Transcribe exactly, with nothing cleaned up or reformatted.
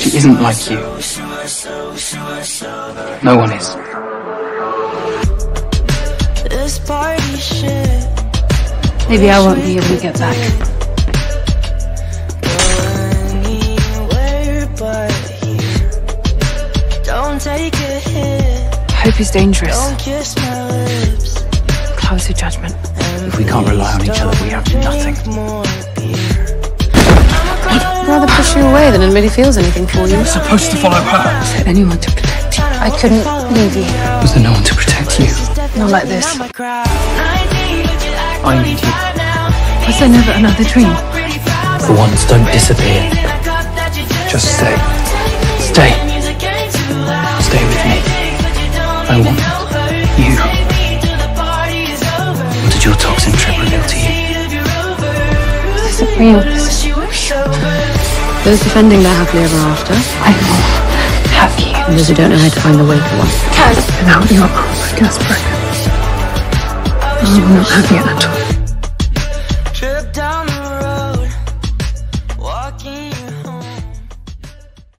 She isn't like you. No one is. Maybe I won't be able to get back. Hope is dangerous. Close your judgment. If we can't rely on each other, we have nothing. I'd rather push you away than admit he feels anything for you. You're supposed to follow her. Is there anyone to protect you? I couldn't leave you. Was there no one to protect you? Not like this. I need you. Was there never another dream? For once, don't disappear. Just stay. Stay. Stay with me. I want you. What did your toxin trip reveal to you? This is real. This is real. Those defending their happily ever after. I will have you. And those who don't know how to find the way for one. Kaz, without your Kaz Brekker, I will not have you at all.